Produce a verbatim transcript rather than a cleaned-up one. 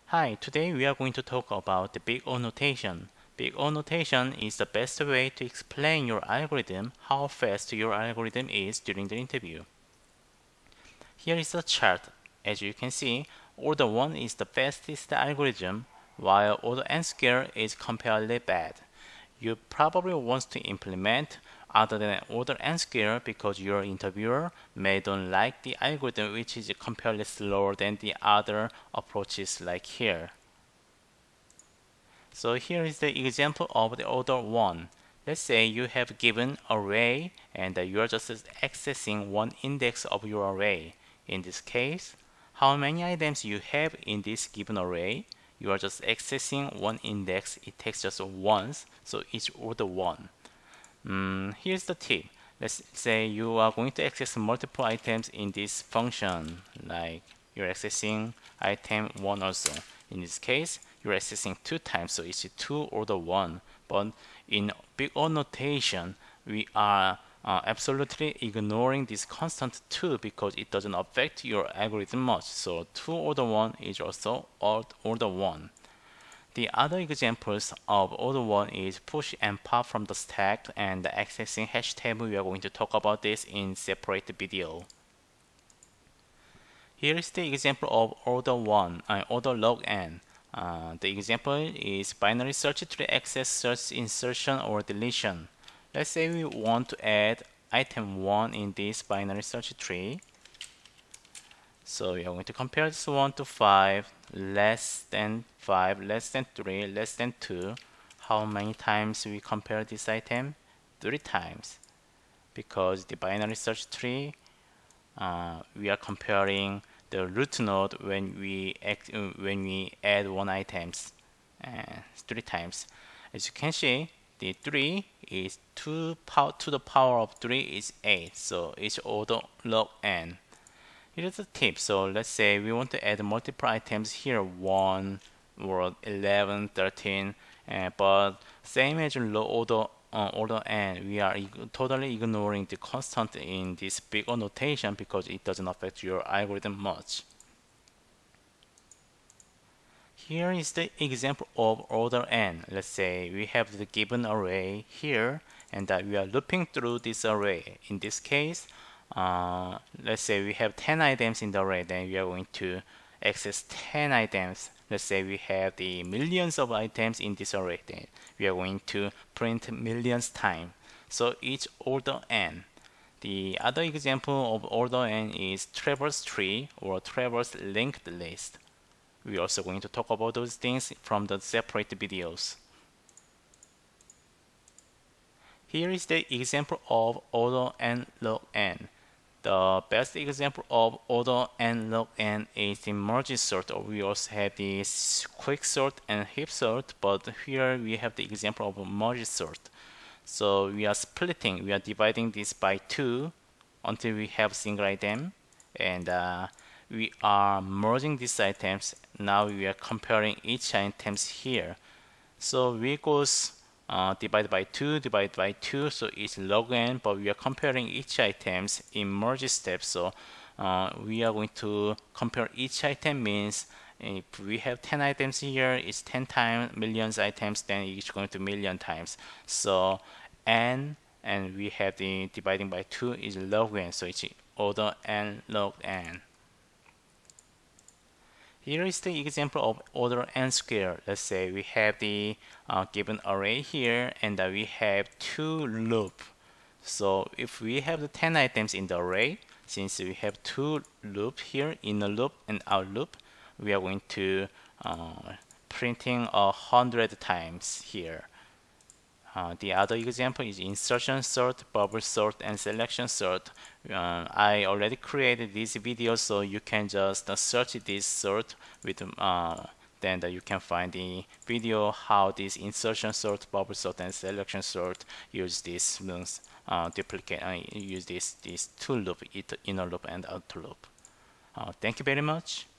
Hi, today we are going to talk about the big O notation. Big O notation is the best way to explain your algorithm, how fast your algorithm is during the interview. Here is a chart. As you can see, order one is the fastest algorithm, while order n squared is comparatively bad. You probably want to implement other than order n squared because your interviewer may don't like the algorithm which is comparatively slower than the other approaches like here. So here is the example of the order one. Let's say you have given array and you are just accessing one index of your array. In this case, how many items you have in this given array? You are just accessing one index. It takes just once, so it's order one. Mm, here's the tip. Let's say you are going to access multiple items in this function, like you're accessing item one also. In this case, you're accessing two times, so it's two order one. But in big O notation, we are uh, absolutely ignoring this constant two because it doesn't affect your algorithm much. So two order one is also order one. The other examples of order one is push and pop from the stack and the accessing hash table. We are going to talk about this in separate video. Here is the example of order one, uh, order log n. Uh, the example is binary search tree access search insertion or deletion. Let's say we want to add item one in this binary search tree. So we are going to compare this one to five, less than five, less than three, less than two. How many times we compare this item? Three times. Because the binary search tree, uh, we are comparing the root node when we act, uh, when we add one items uh, three times. As you can see, the three is two power to the power of three is eight, so it's order log n. Here's a tip. So let's say we want to add multiple items here, one or eleven, thirteen, uh, but same as low order uh, order n, we are totally ignoring the constant in this big O notation because it doesn't affect your algorithm much. Here is the example of order n. Let's say we have the given array here and that we are looping through this array. In this case, uh, let's say we have ten items in the array, then we are going to access ten items. Let's say we have the millions of items in this array, then we are going to print millions times. So each order n. The other example of order n is traverse tree or traverse linked list. We're also going to talk about those things from the separate videos. Here is the example of order n log n. The best example of order n log n is the merge sort, or we also have the quick sort and heap sort, but here we have the example of merge sort. So we are splitting, we are dividing this by two until we have single item, and uh, we are merging these items. Now we are comparing each items here. So we goes Uh, divided by two, divided by two, so it's log n, but we are comparing each items in merge step. So uh, we are going to compare each item, means if we have ten items here, it's ten times millions items, then it's going to million times. So n, and we have the dividing by two is log n, so it's order n log n. Here is the example of order n squared. Let's say we have the uh, given array here and uh, we have two loop. So if we have the ten items in the array, since we have two loop here, inner loop and out loop, we are going to uh, printing a hundred times here. Uh, the other example is insertion sort, bubble sort, and selection sort. Uh, I already created this video, so you can just uh, search this sort with uh, then uh, you can find the video how this insertion sort, bubble sort, and selection sort use this uh, duplicate uh, use this this two loop, inner loop and outer loop. Uh, thank you very much.